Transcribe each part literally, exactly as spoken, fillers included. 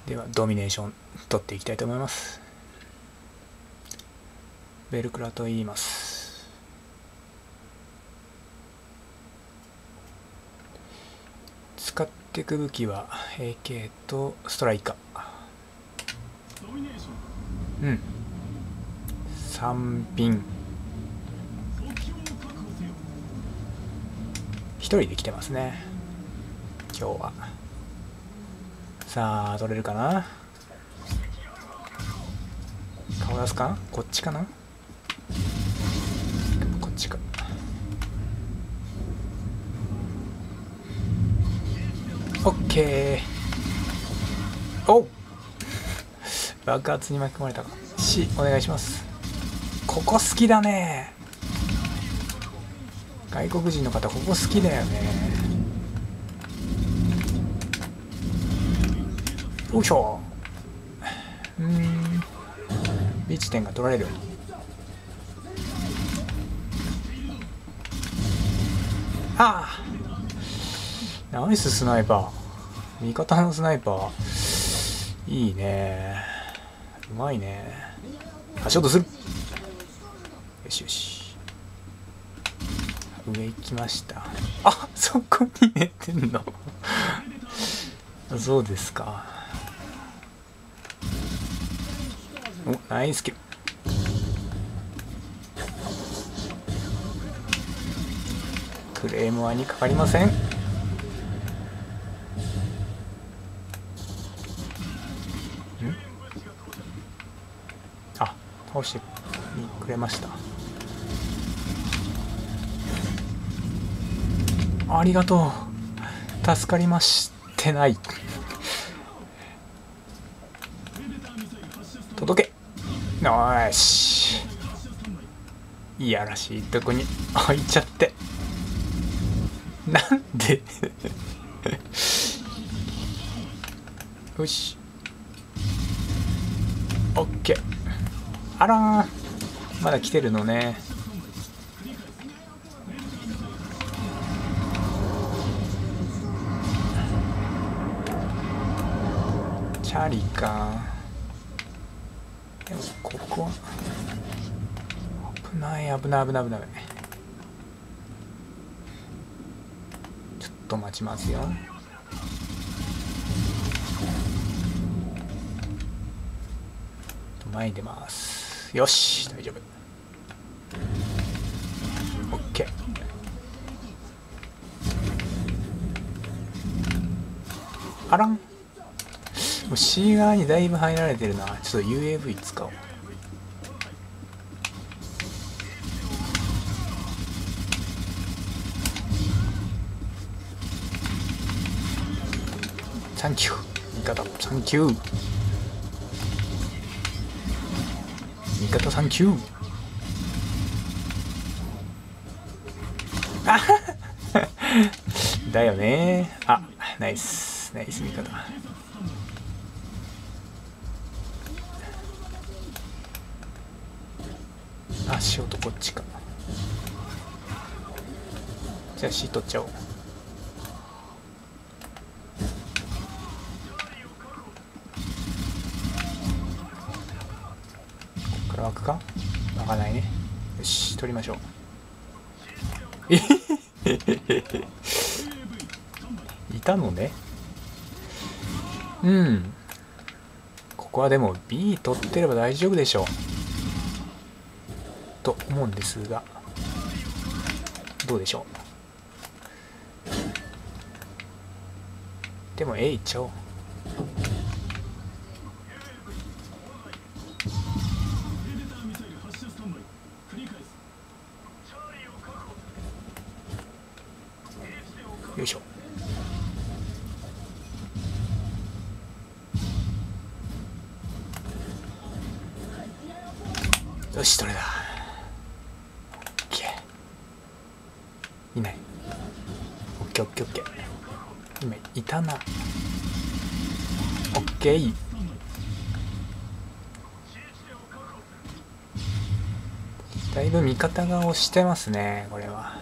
ではドミネーション取っていきたいと思います。ベルクラと言います。使っていく武器は エーケー とストライカー。うんさん品ひとりで来てますね今日は。さあ取れるかな。顔出すか。こっちかな。こっちか。オッケー。おっ爆発に巻き込まれたか。しお願いします。ここ好きだね。外国人の方ここ好きだよね。よいしょ。うーんビーチ点が取られる。ああナイススナイパー。味方のスナイパーいいね。うまいね。足音する。よしよし上行きました。あそこに寝てんのそうですか。おナイスキル。クレームはにかかりません。んあ倒してくれました。ありがとう助かりましてない。届け。よしいやらしいとこに置いちゃってなんでよしオッケー。あらーまだ来てるのね。チャリか。でもここは危ない危ない危ない危ない。ちょっと待ちますよ。前に出ます。よし大丈夫。 OK。 あらんもう C 側にだいぶ入られてるな。ちょっと ユーエーブイ 使おう。サンキュー味方サンキュー味方サンキュー。あだよね。あナイスナイス味方。あショートこっちか。じゃあ C 取っちゃおう。湧くか湧かないね。よし取りましょう。えいたのね。うんここはでも B 取ってれば大丈夫でしょうと思うんですがどうでしょう。でも A いっちゃおう。よいしょ。よし、どれだ。いない。オッケーオッケーオッケー。今いたな。オッケー。だいぶ味方が押してますね、これは。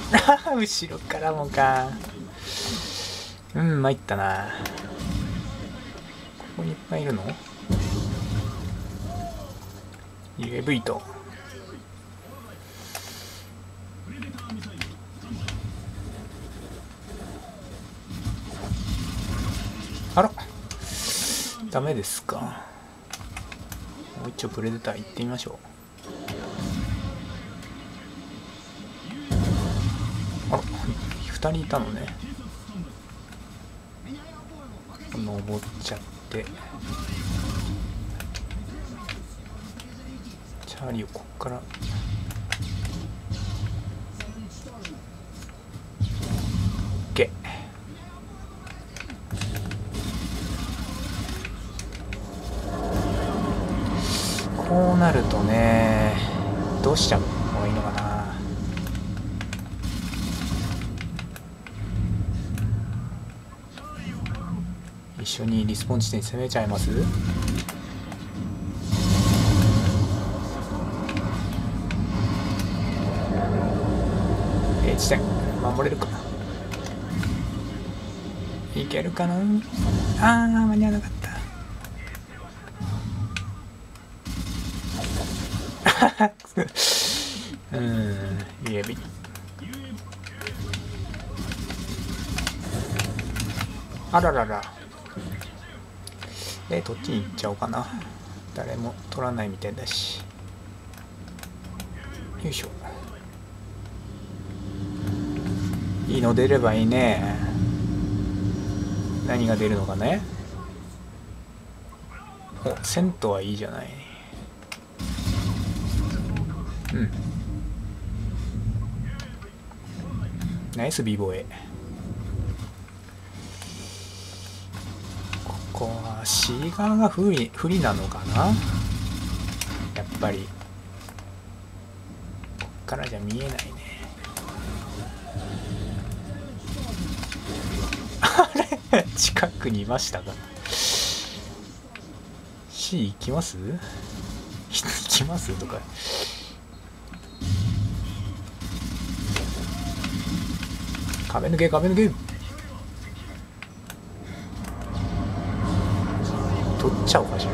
後ろからもか。うん参ったな。ここにいっぱいいるの？ ユーエーブイ とあらダメですか。もう一丁プレデター行ってみましょう。あらふたりいたのね。登っちゃってチャーリーをこっからゲこうなるとねどうしちゃう方がいいのかな。一緒にリスポン地点攻めちゃいます？地点守れるかな。いけるかな。あー間に合わなかった。うん、指あららら。でどっちに行っちゃおうかな。誰も取らないみたいだし。よいしょ。いいの出ればいいね。何が出るのかね。おセントはいいじゃない。うんナイス B ボーイ。ここは C 側が不利不利なのかな。やっぱりこっからじゃ見えないね。あれ近くにいましたが C 行きます行きますとか壁抜け壁抜け取っちゃおうかしら。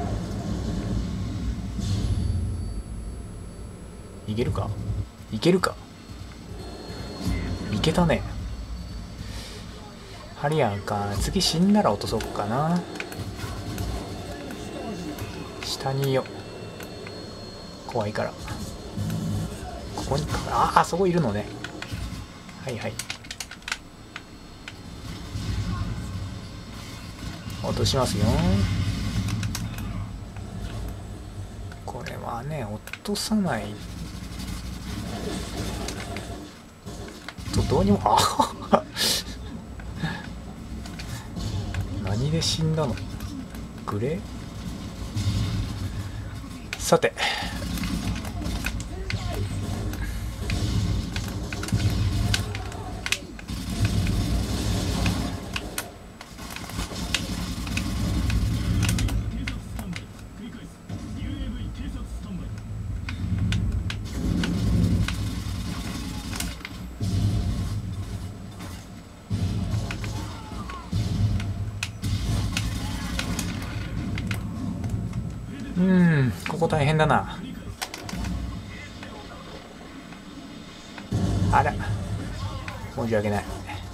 いけるかいけるかいけたね。ハリアンか。次死んだら落とそうかな。下にいよ怖いから。ここにああそこいるのね。はいはい落としますよ。これはね落とさないとどうにもあ何で死んだのグレー。さてうんここ大変だな。あら申し訳ない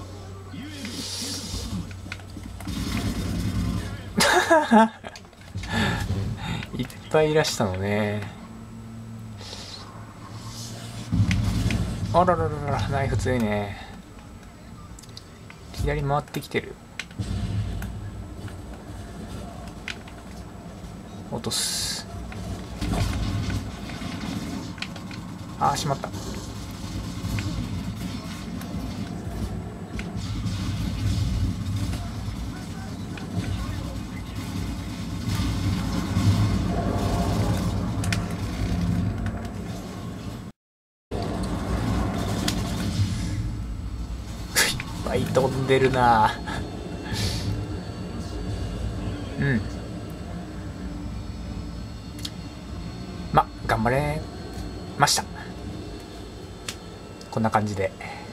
いっぱいいらしたのね。あららららナイフ強いね。左回ってきてる。落とす。あーしまった。いっぱい飛んでるなうんま頑張れました。 こんな感じで